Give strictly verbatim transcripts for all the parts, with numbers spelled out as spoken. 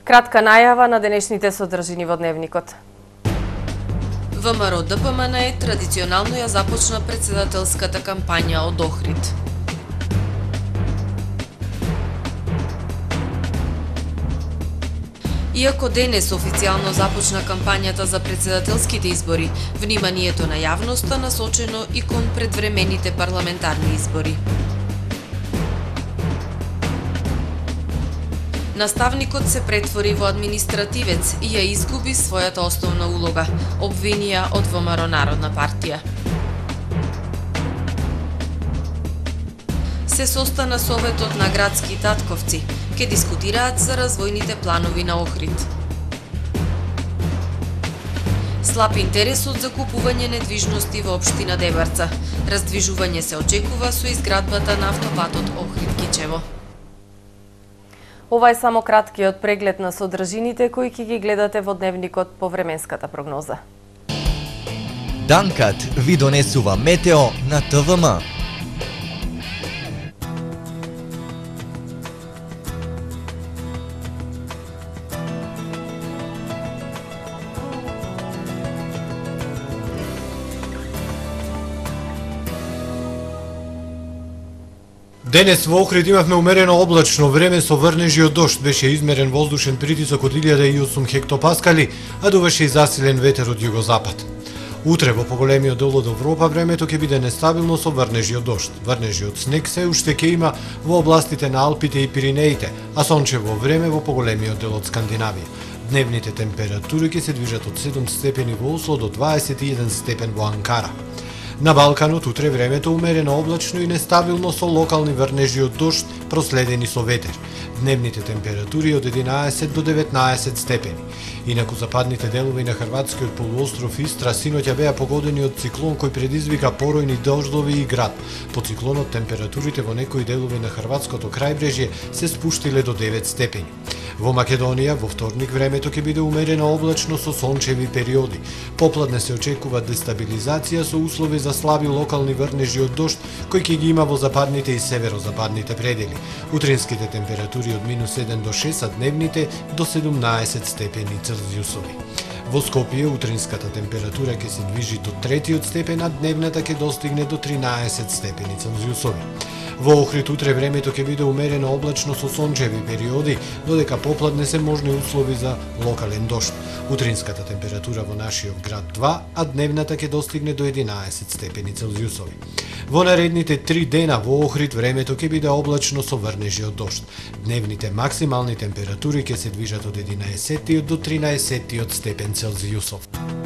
Кратка најава на денешните содржини во дневникот. ВМРО Д П М Н традиционално ја започна председателската кампања од Охрид. Иако денес официјално започна кампањата за председателските избори, вниманието на јавноста насочено и кон предвремените парламентарни избори. Наставникот се претвори во административец и ја изгуби својата основна улога, обвинија од ВМРО Народна партија. Се состана Советот на градски татковци, ке дискутираат за развојните планови на Охрид. Слаб интересот за купување недвижности во општина Дебарца. Раздвижување се очекува со изградбата на автопатот Охрид-Кичево. Ова е само краткиот преглед на содржините кои ќе ги гледате во дневникот по временската прогноза. Данкат ви донесува метео на Т В М. Денес во Охрид имавме умерено облачно време со врнежи од дожд. Беше измерен воздушен притисок од илјада и осум хектопаскали, а дуваше и засилен ветер од југозапад. Утре во поголемиот дел од Европа времето ќе биде нестабилно со врнежи од дожд. Врнежи од снег се уште ќе има во областите на Алпите и Пиринеите, а сончево време во поголемиот дел од Скандинавија. Дневните температури ќе се движат од седум степени во Осло до дваесет и еден степен во Анкара. На Балканот утре времето умерено облачно и нестабилно со локални врнежи од дожд проследени со ветер. Дневните температури од единаесет до деветнаесет степени. Инаку западните делови на хрватскиот полуостров Истра синоќа беа погодени од циклон кој предизвика поројни дождови и град. По циклонот температурите во некои делови на хрватското крајбрежје се спуштиле до девет степени. Во Македонија во вторник времето ќе биде умерено облачно со сончеви периоди. Попладне се очекува дестабилизација со услови за слаби локални врнежи од дожд кои ќе ги има во западните и северозападните предели. Утринските температури од минус еден до шест, а дневните до седумнаесет степени Целзиусови. Во Скопје утринската температура ќе се движи до третиот степен, а дневната ќе достигне до тринаесет степени Целзиусови. Во Охрид утре времето ќе биде умерено облачно со сончеви периоди, додека попладне се можни услови за локален дожд. Утринската температура во нашиот град два, а дневната ќе достигне до единаесет степени Целзиусови. Во наредните три дена во Охрид времето ќе биде облачно со врнежи од дожд. Дневните максимални температури ќе се движат од единаесет до тринаесет степен Целзиусов.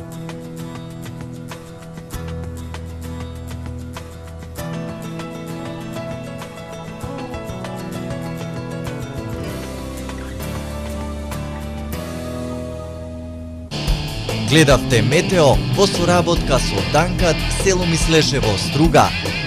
Гледавте метео во соработка со Данкат, село Мислешево, Струга.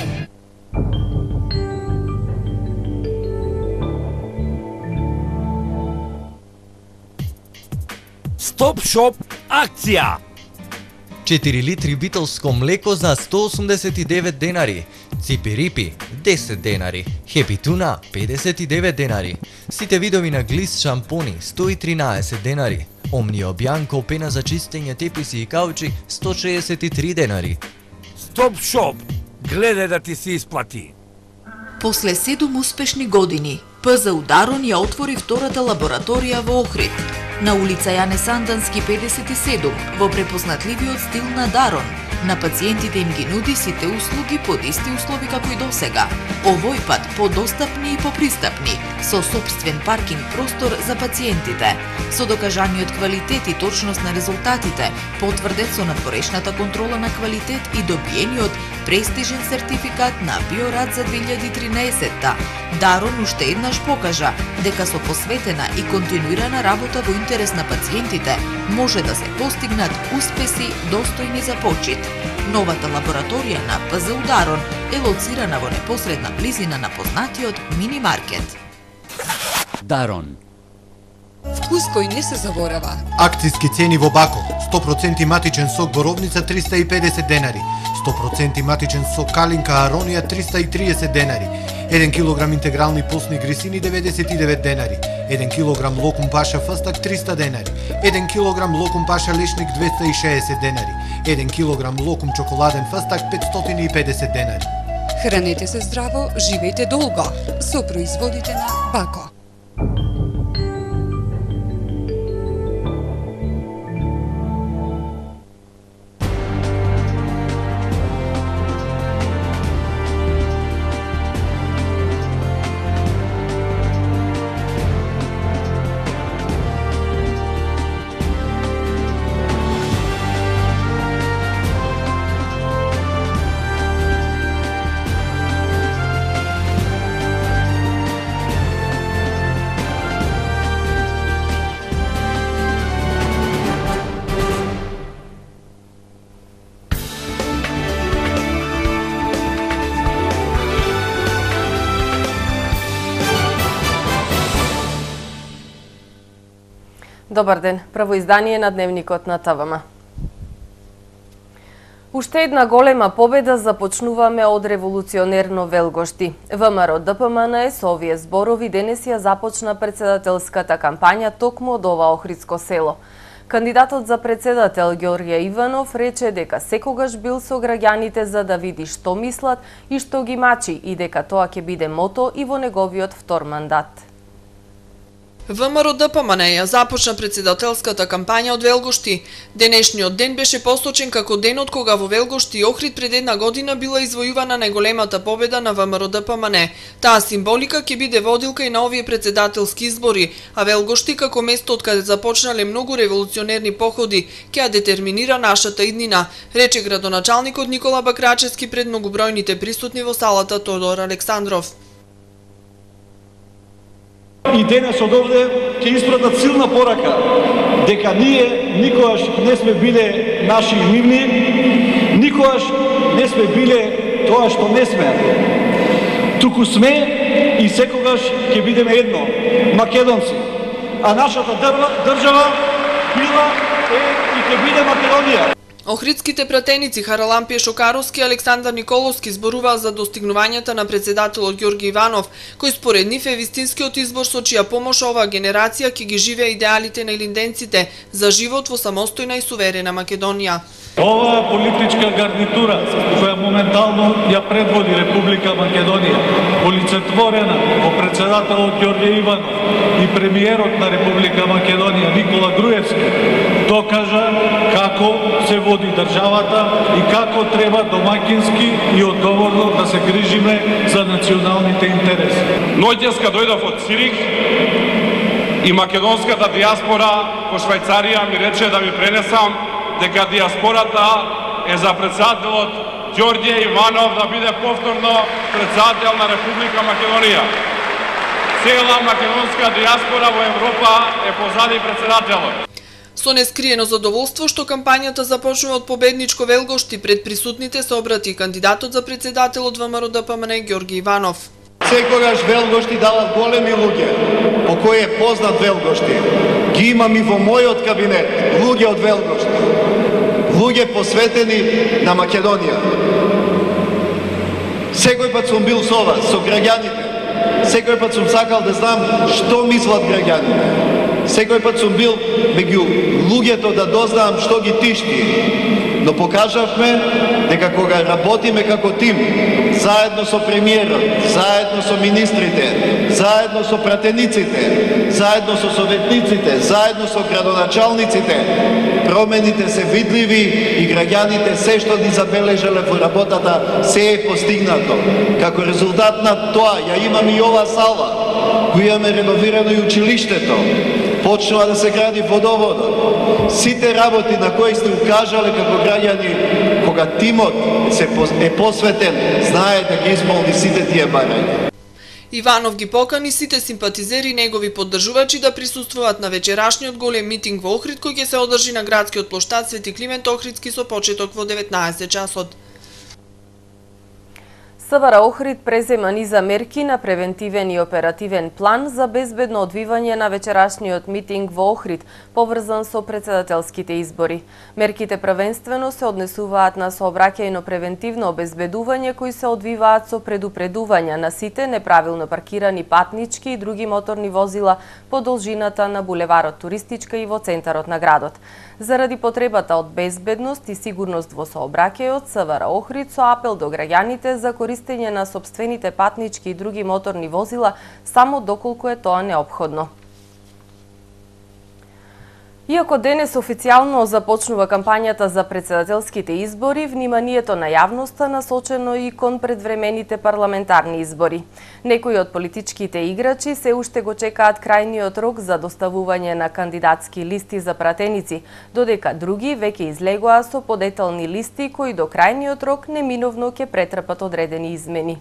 Стоп шоп акција! четири литри битолско млеко за сто осумдесет и девет денари, ципи-рипи десет денари, хепи туна педесет и девет денари, сите видови на глис шампони сто и тринаесет денари, Омнио Бјанко пена за чистење теписи и каучи сто шеесет и три денари. Стоп шоп, гледај да ти се исплати. После седум успешни години, П З У Дарон ја отвори втората лабораторија во Охрид, на улица Јане Сандански педесет и седум, во препознатливиот стил на Дарон. На пациентите им ги нуди сите услуги под исти услови како и досега. Овој пат подостапни и попристапни, со сопствен паркинг простор за пациентите, со докажаниот квалитет и точност на резултатите, потврдет со надворешната контрола на квалитет и добиениот престижен сертификат на Биорад за две илјади и тринаесетта. Дарон уште еднаш покажа дека со посветена и континуирана работа во интерес на пациентите може да се постигнат успеси достојни за почит. Новата лабораторија на П З У Дарон е лоцирана во непосредна близина на познатиот мини маркет. Дарон. Вкус кој не се заборава. Акциски цени во Бако. сто проценти матичен сок боровница триста и педесет денари. сто проценти матичен сок калинка аронија триста и триесет денари. еден килограм интегрални постни грисини деветдесет и девет денари, еден килограм локум паша фастак триста денари, еден килограм локум паша лешник двеста и шеесет денари, еден килограм локум чоколаден фастак петстотини и педесет денари. Хранете се здраво, живејте долго со производите на Бако. Добар ден, прво издание на Дневникот на ТВМ. Уште една голема победа започнуваме од револуционерно Велгошти. ВМРО Д П М Н со овие зборови денес ја започна председателската кампања токму од ова охридско село. Кандидатот за председател Ѓорѓе Иванов рече дека секогаш бил со граѓаните за да види што мислат и што ги мачи и дека тоа ќе биде мото и во неговиот втор мандат. ВМРО Д П М Н ја започна председателската кампања од Велгошти. Денешниот ден беше посочен како денот кога во Велгошти и Охрид пред една година била извојувана најголемата победа на ВМРО Д П М Н. Таа символика ќе биде водилка и на овие председателски избори, а Велгошти како место од каде започнале многу револуционерни походи ќе ја детерминира нашата иднина, рече градоначалникот Никола Бакрачевски пред многобројните присутни во салата Тодор Александров. И денес од овде ќе испратат силна порака дека ние никогаш не сме биле наши нивни, никогаш не сме биле тоа што не сме. Туку сме и секогаш ќе бидеме едно, македонци. А нашата држава била е и ќе биде Македонија. Охридските пратеници Харалампие Шокаровски и Александар Николовски зборуваа за достигнувањата на председателот Ѓорѓе Иванов, кој според нив е вистинскиот избор со чија помош оваа генерација ќе ги живее идеалите на илинденците за живот во самостојна и суверена Македонија. Оваа политичка гарнитура која моментално ја предводи Република Македонија, олицетворена во председателот Ѓорѓе Иванов и премиерот на Република Македонија Никола Груевски, докажа како се води државата и како треба домакински и одговорно да се грижиме за националните интереси. Ноќеска дојдов од Цирих и македонската диаспора во Швајцарија ми рече да ви пренесам дека диаспората е за председателот Ѓорѓе Иванов да биде повторно председател на Република Македонија. Цела македонска диаспора во Европа е позади председателот. Со нескриено задоволство што кампањата започнува од победничко Велгошти, пред присутните се обрати кандидатот за председател од ВМРО Д П М Н Ѓорѓе Иванов. Секогаш Велгошти дават големи луѓе, по кој е познат Велгошти. Ги имам и во мојот кабинет, луѓе од Велгошти. Луѓе посветени на Македонија. Секој пат сум бил со вас, со граѓаните. Секој пат сум сакал да знам што мислат граѓаните. Секој пат сум бил меѓу луѓето да дознам што ги тишти. Но покажавме дека кога работиме како тим, заедно со премиерот, заедно со министрите, заедно со пратениците, заедно со советниците, заедно со градоначалниците, промените се видливи и граѓаните се што ни забележале во работата се е постигнато. Како резултат на тоа ја имаме и ова сала, која имаме реновирано и училиштето, почнува да се гради водоводот. Сите работи на кои сте укажале како граѓани, кога тимот се е посветен, знае да ги исполни сите тие барања. Иванов ги покани сите симпатизери и негови поддржувачи да присуствуваат на вечерашниот голем митинг во Охрид кој ќе се одржи на градскиот плоштад Свети Климент Охридски со почеток во деветнаесет часот. СВР Охрид презема низа мерки на превентивен и оперативен план за безбедно одвивање на вечерашниот митинг во Охрид, поврзан со председателските избори. Мерките првенствено се однесуваат на сообраќајно превентивно обезбедување кои се одвиваат со предупредувања на сите неправилно паркирани патнички и други моторни возила по должината на булеварот Туристичка и во центарот на градот. Заради потребата од безбедност и сигурност во сообраќајот, СВР Охрид со апел до граѓаните за користење на сопствените патнички и други моторни возила само доколку е тоа неопходно. Иако денес официјално започнува кампањата за председателските избори, вниманието на јавноста насочено и кон предвремените парламентарни избори. Некои од политичките играчи се уште го чекаат крајниот рок за доставување на кандидатски листи за пратеници, додека други веќе излегоа со подетални листи кои до крајниот рок неминовно ќе претрпат одредени измени.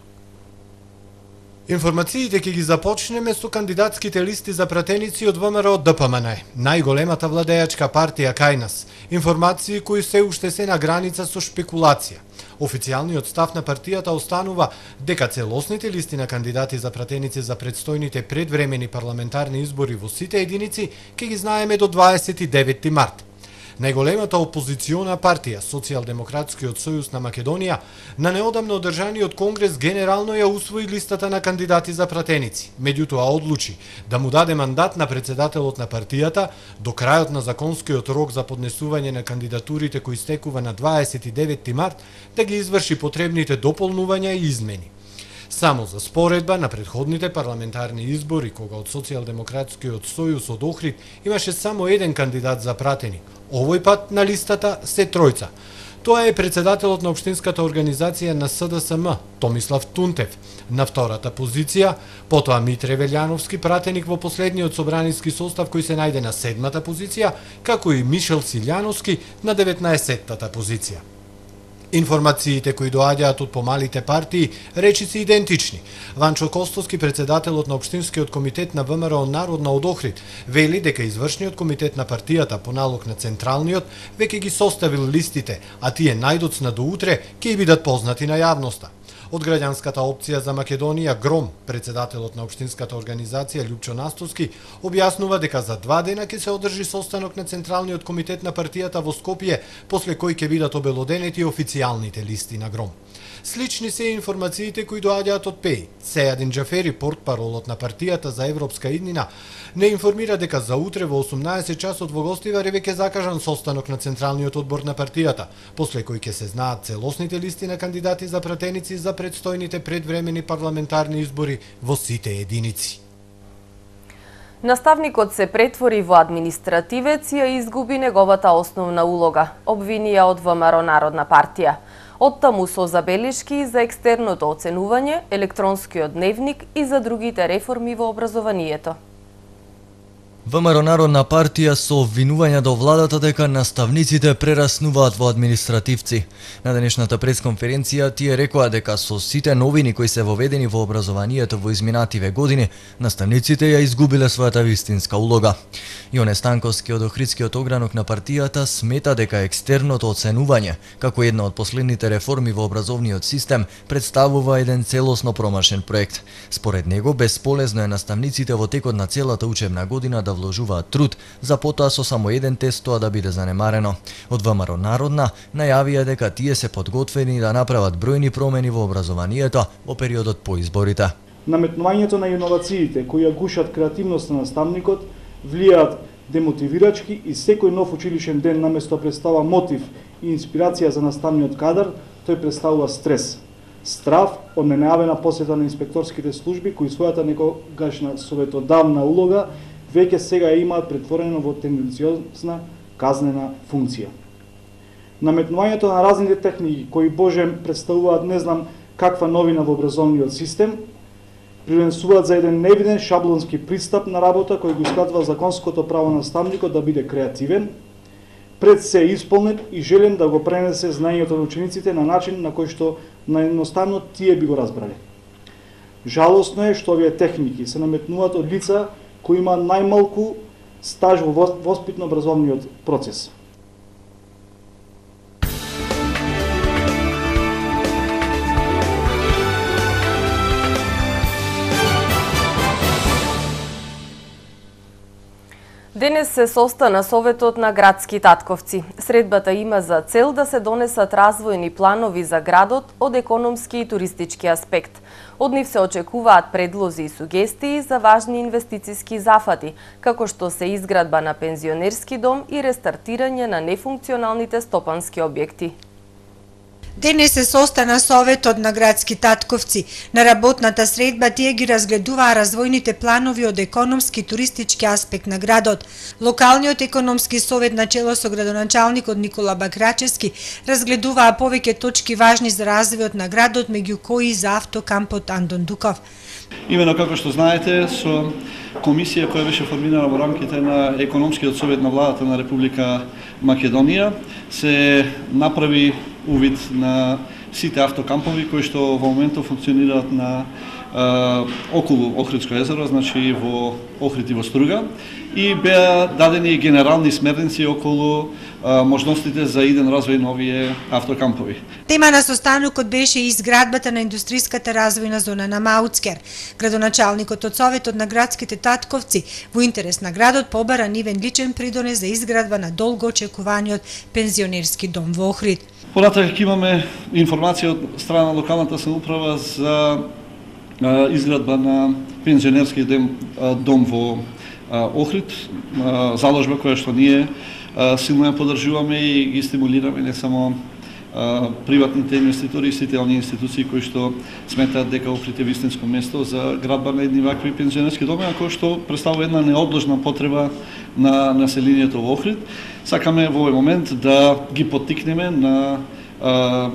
Информациите ќе ги започнеме со кандидатските листи за пратеници од ВМРО ДПМН, најголемата владеачка партија кај нас. Информации кои се уште се на граница со шпекулација. Официјалниот став на партијата останува дека целосните листи на кандидати за пратеници за предстојните предвремени парламентарни избори во сите единици ќе ги знаеме до дваесет и деветти март. Најголемата опозициона партија, Социјалдемократскиот сојуз на Македонија, на неодамно одржаниот конгрес генерално ја усвои листата на кандидати за пратеници. Меѓутоа одлучи да му даде мандат на председателот на партијата до крајот на законскиот рок за поднесување на кандидатурите кои стекува на дваесет и деветти март да ги изврши потребните дополнувања и измени. Само за споредба на предходните парламентарни избори, кога од Социјалдемократскиот сојуз од Охрид имаше само еден кандидат за пратеник, овој пат на листата се тројца. Тоа е председателот на општинската организација на СДСМ, Томислав Тунтев, на втората позиција, потоа Митре Велјановски, пратеник во последниот собраниски состав кој се најде на седмата позиција, како и Мишел Силјановски на деветнаесеттата позиција. Информациите кои доаѓаат од помалите партии речиси идентични. Ванчо Костовски, председателот на општинскиот комитет на ВМРО Народна од Охрид, вели дека извршниот комитет на партијата по налог на централниот веќе ги составил листите, а тие најдоцна до утре ќе бидат познати на јавноста. Од граѓанската опција за Македонија Гром, председателот на општинската организација Љупчо Настовски, објаснува дека за два дена ќе се одржи состанок на Централниот комитет на партијата во Скопје, после кој ќе бидат обелоденети официјалните листи на Гром. Слични се информациите кои доаѓаат од ПЕИ. Сејадин Џафери, портпаролот на партијата за европска иднина, не информира дека за утре во осумнаесет часот во Гостивар е веќе закажан состанок на Централниот одбор на партијата, после кој ќе се знаат целосните листи на кандидати за пратеници за предстојните предвремени парламентарни избори во сите единици. Наставникот се претвори во административец и ја изгуби неговата основна улога, обвинија од ВМРО Народна партија. Оттаму со забелешки за екстерното оценување, електронскиот дневник и за другите реформи во образованието. ВМРО Народна партија со обвинувања до владата дека наставниците прераснуваат во административци. На денешната пресконференција тие рекоа дека со сите новини кои се воведени во образованието во изминативе години, наставниците ја изгубиле својата вистинска улога. Јоне Станковски од Охридскиот огранок на партијата смета дека екстерното оценување, како една од последните реформи во образовниот систем, представува еден целосно промашен проект. Според него, бесполезно е наставниците во текот на целата учебна година да вложуваат труд, за потоа со само еден тест тоа да биде занемарено. Од ВМРО Народна најавија дека тие се подготвени да направат бројни промени во образованието во периодот по изборите. Наметнувањето на иновациите кои ја гушат креативноста на наставникот влијаат демотивирачки и секој нов училишен ден наместо представа мотив и инспирација за наставниот кадар, тој представува стрес. Страв од ненајавена посета на инспекторските служби кои својата некогашна советодавна улога веќе сега ја имаат претворено во тенденциозна казнена функција. Наметнувањето на разните техники кои божем представуваат не знам каква новина во образовниот систем, привнесуваат за еден невиден шаблонски пристап на работа кој го искатува законското право на наставникот да биде креативен, пред се исполнет и желен да го пренесе знаењето на учениците на начин на кој што наједноставно тие би го разбрале. Жалосно е што овие техники се наметнуваат од лица кои има најмалку стаж во воспитно-образовниот процес. Денес се состана Советот на градски татковци. Средбата има за цел да се донесат развојни планови за градот од економски и туристички аспект. Од нив се очекуваат предлози и сугестии за важни инвестициски зафати, како што се изградба на пензионерски дом и рестартирање на нефункционалните стопански објекти. Денес се состана Советот на градски татковци. На работната средба тие ги разгледуваа развојните планови од економски и туристички аспект на градот. Локалниот економски совет на чело со градоначалникот Никола Бакрачевски разгледуваа повеќе точки важни за развојот на градот, меѓу кои и за автокампот Андон Дуков. Имено како што знаете, со комисија која беше формирана во рамките на економскиот совет на владата на Република Македонија се направи увид на сите автокампови кои што во моментот функционираат на е, околу Охридско езеро, значи во Охрид и во Струга, и беа дадени генерални смерници околу е, можностите за иден развој на овие автокампови. Тема на состанокот беше и изградбата на индустријската развојна зона на Мауцкер. Градоначалникот од Советот на градските татковци во интерес на градот побара нивен личен придонес за изградба на долго очекуваниот пензионерски дом во Охрид. Понатака имаме информација од страна на локалната самоуправа за а, изградба на пензионерски дом, а, дом во а, Охрид, а, заложба која што ние а, силно ја поддржуваме и ги стимулираме не само а, приватните инвеститори и сите оние институции кои што сметаат дека Охрид е вистинско место за градба на едни вакви пензионерски доми, кои што представува една неодложна потреба на населението во Охрид. Сакаме во овој момент да ги поттикнеме на а,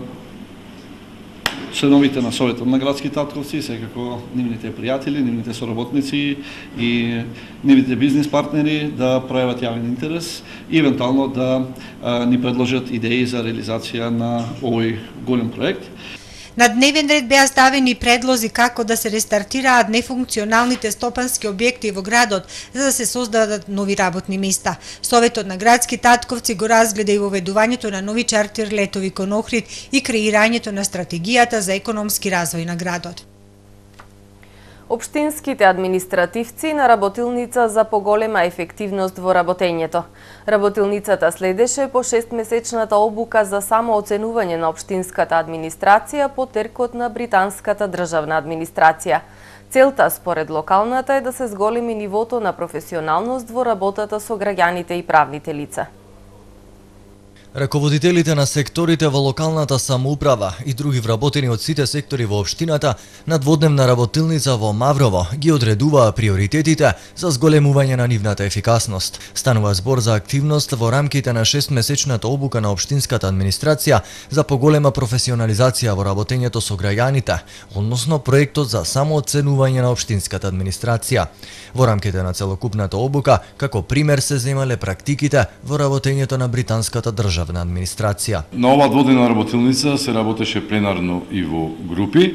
членовите на Советот на градски татковци, секако нивните пријатели, нивните соработници и нивните бизнис партнери да пројават јавен интерес и евентуално да а, ни предложат идеи за реализација на овој голем проект. На дневен ред беа ставени предлози како да се рестартираат нефункционалните стопански објекти во градот за да се создадат нови работни места. Советот на градски татковци го разгледа и воведувањето на нови чартер летови кон Охрид и креирањето на стратегијата за економски развој на градот. Општинските административци на работилница за поголема ефективност во работењето. Работилницата следеше по шестмесечната обука за самооценување на општинската администрација по теркот на британската државна администрација. Целта според локалната е да се зголеми нивото на професионалност во работата со граѓаните и правните лица. Раководителите на секторите во локалната самоуправа и други вработени од сите сектори во општината на дводневна работилница во Маврово ги одредуваа приоритетите за зголемување на нивната ефикасност. Станува збор за активност во рамките на шестмесечната обука на општинската администрација за поголема професионализација во работењето со граѓаните, односно проектот за самооценување на општинската администрација. Во рамките на целокупната обука, како пример се земале практиките во работењето на британската државна администрација. На ова дводневна работилница се работеше пленарно и во групи.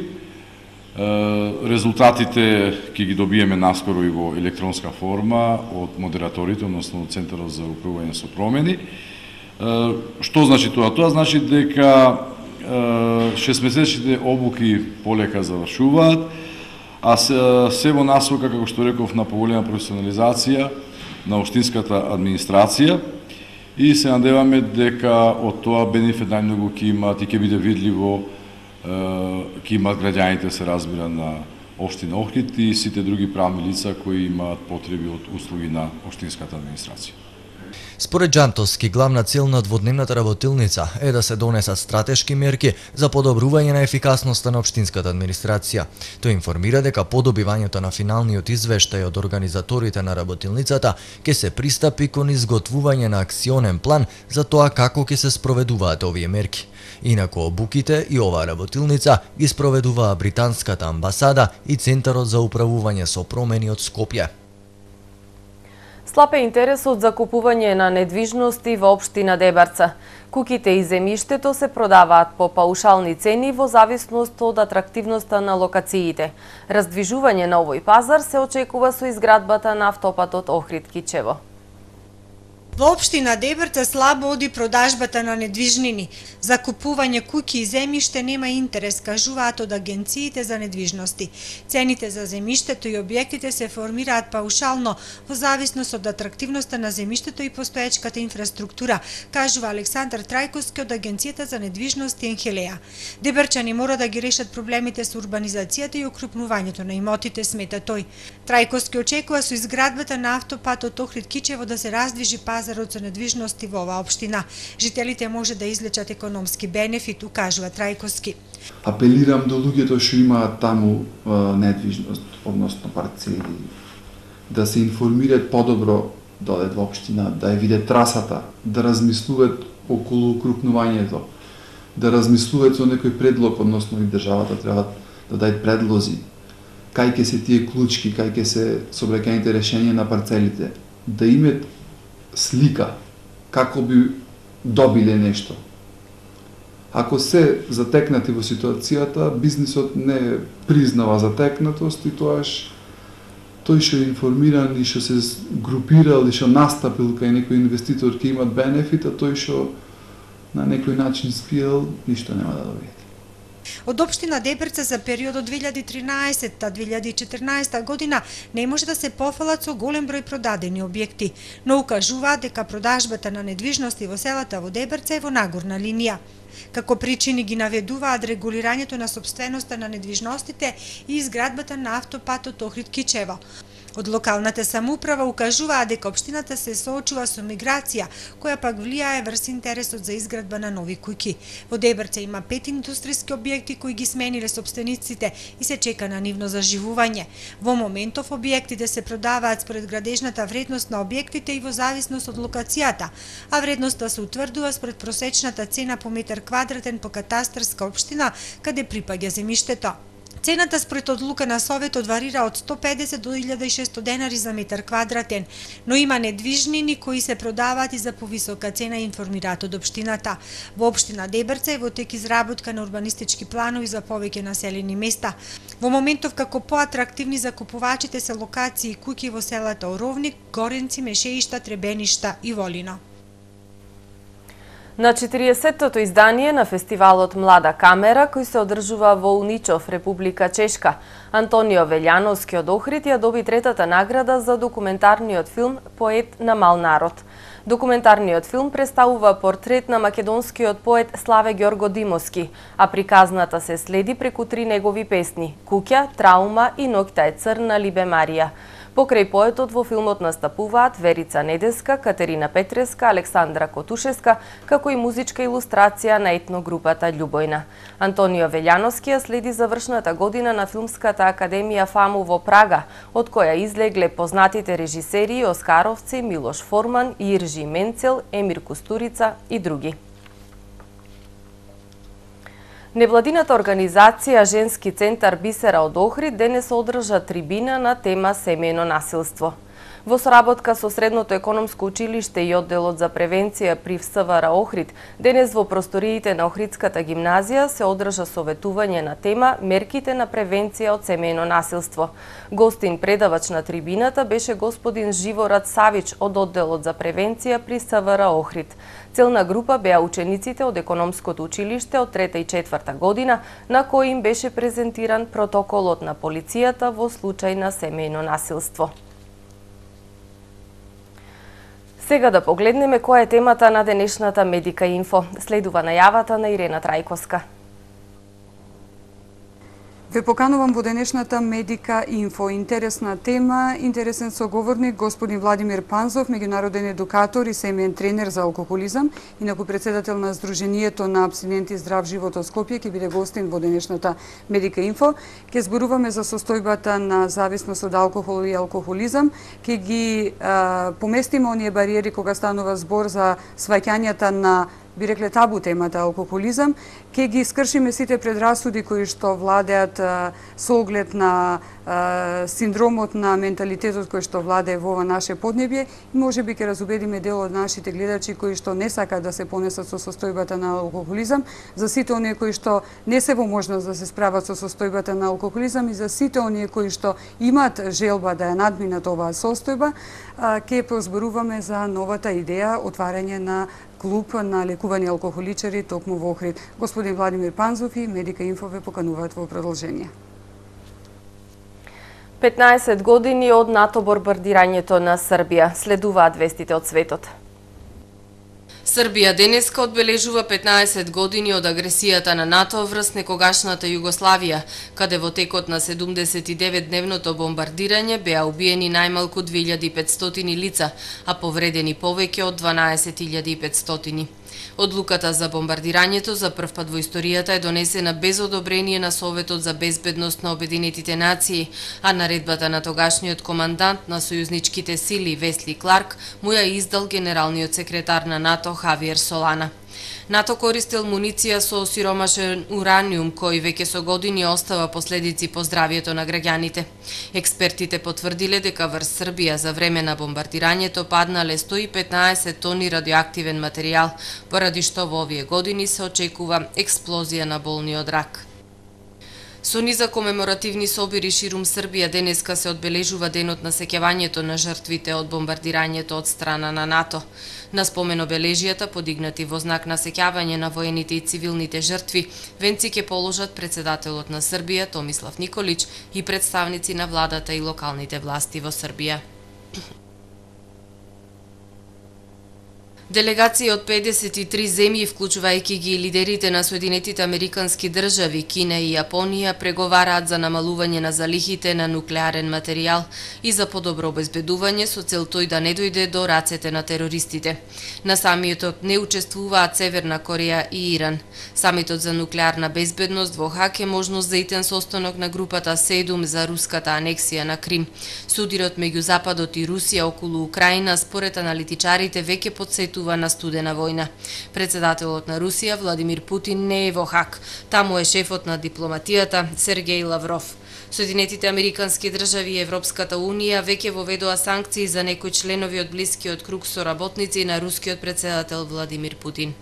Резултатите ќе ги добиеме наскоро и во електронска форма од модераторите, односно од Центарот за управување со промени. Што значи тоа? Тоа значи дека шестмесечните обуки полека завршуваат, а се, се во насока, како што реков, на поголема професионализација на општинската администрација. И се надеваме дека од тоа бенефит најмногу ќе имаат и ќе биде видливо, ќе имаат граѓаните, се разбира, на општина Охрид и сите други правни лица кои имаат потреби од услуги на општинската администрација. Според Джантовски, главна цел на дводневната работилница е да се донесат стратешки мерки за подобрување на ефикасноста на општинската администрација. Тој информира дека по добивањето на финалниот извештај од организаторите на работилницата ќе се пристапи кон изготвување на акционен план за тоа како ќе се спроведуваат овие мерки. Инаку обуките и оваа работилница ги спроведуваа британската амбасада и Центарот за управување со промени од Скопје. Слаб е интересот за купување на недвижности во општина Дебарца. Куќите и земјиштето се продаваат по паушални цени во зависност од атрактивноста на локациите. Раздвижување на овој пазар се очекува со изградбата на автопатот Охрид-Кичево. Во општина Дебрца слабо оди продажбата на недвижнини. За купување куќи и земјиште нема интерес, кажуваат од агенциите за недвижности. Цените за земјиштето и објектите се формираат паушално во зависност од атрактивноста на земјиштето и постоечката инфраструктура, кажува Александар Трајковски од агенцијата за недвижности Енхелеа. Дебрчани мора да ги решат проблемите со урбанизацијата и окрупнувањето на имотите, смета тој. Трајковски очекува со изградбата на автопатот Охрид-Кичево да се раздвижи пазарот со недвижности во оваа општина. Жителите може да излечат економски бенефит, укажува Трајковски. Апелирам до луѓето што имаат таму е, недвижност, односно парцели, да се информираат подобро да одат во општина, да ја видат трасата, да размислуваат околу укрупнувањето, да размислуваат со некој предлог, односно и државата треба да даде предлози, кај ќе се тие клучки, кај ќе се сообраќајните решенија на парцелите, да имат слика како би добиле нешто. Ако се затекнати во ситуацијата, бизнисот не признава затекнатост и тоаш тој што е информиран и што се групирал и што настапил кај некој инвеститор ќе имат бенефит, а тој што на некој начин спиел, ништо нема да добие. Од општина Дебрца за периодот две илјади и тринаесетта - две илјади и четрнаесетта година не може да се пофалат со голем број продадени објекти, но укажуваат дека продажбата на недвижности во селата во Дебрца е во нагорна линија. Како причини ги наведуваат регулирањето на сопственоста на недвижностите и изградбата на автопатот Охрид-Кичево. Од локалната самоуправа укажуваат дека општината се соочува со миграција, која пак влијае врз интересот за изградба на нови куќи. Во Дебрца има пет индустријски објекти кои ги смениле сопствениците и се чека на нивно заживување. Во моментов објектите се продаваат според градежната вредност на објектите и во зависност од локацијата, а вредноста се утврдува според просечната цена по метар квадратен по катастарска општина каде припаѓа земјиштето. Цената според одлука на Советот варира од сто педесет до илјада и шестоста денари за метар квадратен, но има недвижнини кои се продаваат и за повисока цена, информираат од општината. Во општина Дебрца е во тек изработка на урбанистички планови за повеќе населени места. Во моментов како поатрактивни за купувачите се локации и куќи во селата Оровник, Горенци, Мешеишта, Требеништа и Волино. На четириесеттото издание на фестивалот Млада камера, кој се одржува во Уничов, Република Чешка, Антонио Велјановски од Охрид ја доби третата награда за документарниот филм Поет на мал народ. Документарниот филм представува портрет на македонскиот поет Славе Ѓорго Димовски, а приказната се следи преку три негови песни – Куќа, Траума и Ноќта е црна, Либе Марија. Покрај поетот во филмот настапуваат Верица Недеска, Катерина Петреска, Александра Котушеска, како и музичка илустрација на етногрупата Љубојна. Антонио Велјановски ја следи завршната година на Филмската академија ФАМУ во Прага, од која излегле познатите режисери и оскаровци Милош Форман, Иржи Менцел, Емир Кустурица и други. Невладината организација Женски центар Бисера од Охрид денес одржа трибина на тема семејно насилство. Во соработка со Средното економско училиште и одделот за превенција при СВР Охрид, денес во просториите на Охридската гимназија се одржа советување на тема мерките на превенција од семејно насилство. Гостин предавач на трибината беше господин Живорад Савич од одделот за превенција при СВР Охрид. Целна група беа учениците од економското училиште од трета и четврта година, на кој им беше презентиран протоколот на полицијата во случај на семејно насилство. Сега да погледнеме која е темата на денешната Медика Инфо. Следува најавата на Ирена Трајковска. Ве поканувам во денешната Медика Инфо. Интересна тема, интересен соговорник господин Владимир Панзов, меѓународен едукатор и семеен тренер за алкохолизам, инаку председател на Сдруженијето на апстиненти здрав живот од Скопје, ќе биде гостин во денешната Медика Инфо. Ќе зборуваме за состојбата на зависност од алкохол и алкохолизам, ќе ги а, поместиме оние бариери кога станува збор за сваќањата на би рекле табу темата алкохолизам, ќе ги скршиме сите предрасуди кои што владеат со оглед на синдромот на менталитетот кој што владее во ова наше поднебје и можеби ќе разубедиме дел од нашите гледачи кои што не сакаат да се понесат со состојбата на алкохолизам, за сите оние кои што не се во можност да се справат со состојбата на алкохолизам и за сите оние кои што имаат желба да ја надминат оваа состојба, ќе прозборуваме за новата идеја отварање на клуб на лекувани алкохоличари токму во Охрид. Господин Владимир Панзов и Медика Инфо ве покануваат во продолжение. петнаесет години од НАТО бомбардирањето на Србија. Следуваат вестите од светот. Србија денеска одбележува петнаесет години од агресијата на НАТО врз некогашната Југославија, каде во текот на седумдесет и девет дневното бомбардирање беа убиени најмалку две илјади и петстотини лица, а повредени повеќе од дванаесет илјади и петстотини. Одлуката за бомбардирањето за прв пат во историјата е донесена без одобрение на Советот за безбедност на Обединетите нации, а наредбата на тогашниот командант на сојузничките сили Весли Кларк му ја издал генералниот секретар на НАТО Хавиер Солана. НАТО користел муниција со осиромашен ураниум, кој веќе со години остава последици по здравието на граѓаните. Експертите потврдиле дека врз Србија за време на бомбардирањето паднале сто и петнаесет тони радиоактивен материјал, поради што во овие години се очекува експлозија на болниот рак. Со низа комеморативни собири ширум Србија денеска се одбележува денот на сеќавањето на жртвите од бомбардирањето од страна на НАТО. На спомен обележијата, подигнати во знак на сеќавање на воените и цивилните жртви, венци ќе положат председателот на Србија Томислав Николич и представници на владата и локалните власти во Србија. Делегации од педесет и три земји, вклучувајќи ги лидерите на Соединетите Американски држави, Кина и Јапонија, преговараат за намалување на залихите на нуклеарен материјал и за подобро обезбедување со цел тој да не дојде до рацете на терористите. На самитот не учествуваат Северна Кореја и Иран. Самитот за нуклеарна безбедност во Хаг е можност за итен состанок на групата седум за руската анексија на Крим. Судирот меѓу Западот и Русија околу Украина, според аналитичарите, веќе подсетува на студена војна. Председателот на Русија Владимир Путин не е во Хаг. Таму е шефот на дипломатијата Сергеј Лавров. Соединетите Американски држави и Европската унија веќе воведоа санкции за некои членови од блискиот круг соработници на рускиот председател Владимир Путин.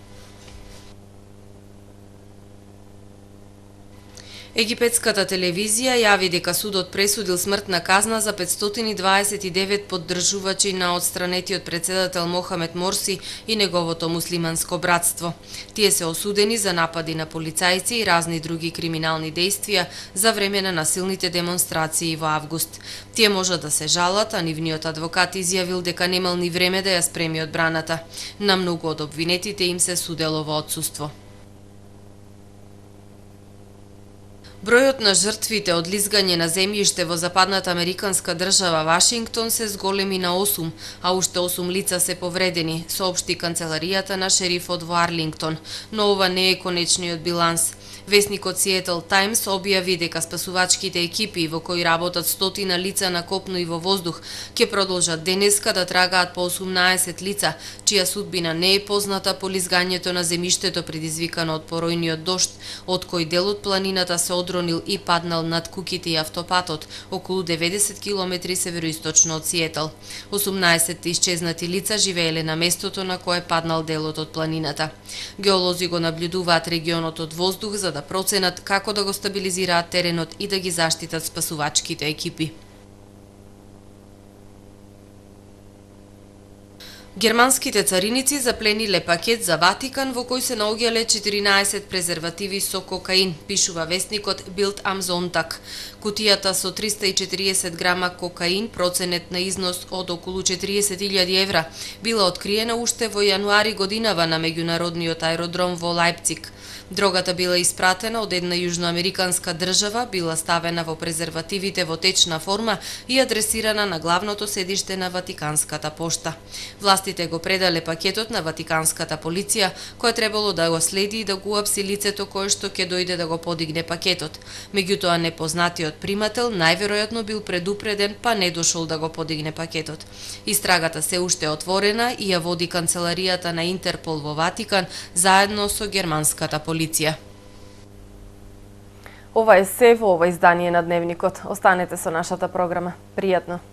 Египетската телевизија јави дека судот пресудил смртна казна за петстотини дваесет и девет поддржувачи на отстранетиот председател Мохамед Морси и неговото муслиманско братство. Тие се осудени за напади на полицајци и разни други криминални дејствија за време на насилните демонстрации во август. Тие можат да се жалат, а нивниот адвокат изјавил дека немал ни време да ја спреми одбраната. На многу од обвинетите им се судело во отсуство. Бројот на жртвите од лизгање на земјиште во западната американска држава Вашингтон се зголеми на осум, а уште осум лица се повредени, соопшти канцеларијата на шерифот во Арлингтон, но ова не е конечниот биланс. Весникот Seattle Times објави дека спасувачките екипи во кои работат стотина лица на копно и во воздух ќе продолжат денеска да трагаат по осумнаесет лица, чија судбина не е позната по лизгањето на земјиштето предизвикано од поројниот дожд, од кој дел од планината се одронил и паднал над куките и автопатот, околу деветдесет километри североисточно од Сиетл. осумнаесет исчезнати лица живееле на местото на кое паднал делот од планината. Геолози го наблюдуваат регионот од воздух за да проценат како да го стабилизираат теренот и да ги заштитат спасувачките екипи. Германските цариници заплениле пакет за Ватикан во кој се наоѓале четиринаесет презервативи со кокаин, пишува весникот Bild am Sonntag. Кутијата со триста и четириесет грама кокаин, проценет на износ од околу четириесет илјади евра, била откриена уште во јануари годинава на меѓународниот аеродром во Лајпциг. Дрогата била испратена од една јужноамериканска држава, била ставена во презервативите во течна форма и адресирана на главното седиште на Ватиканската пошта. Властите го предале пакетот на Ватиканската полиција, која требало да го следи и да го уапси лицето кое што ќе дојде да го подигне пакетот. Меѓутоа непознатиот примател најверојатно бил предупреден, па не дошол да го подигне пакетот. Истрагата се уште отворена и ја води канцеларијата на Интерпол во Ватикан заедно со германската полиција. Ова е се во ова издание на Дневникот. Останете со нашата програма. Пријатно!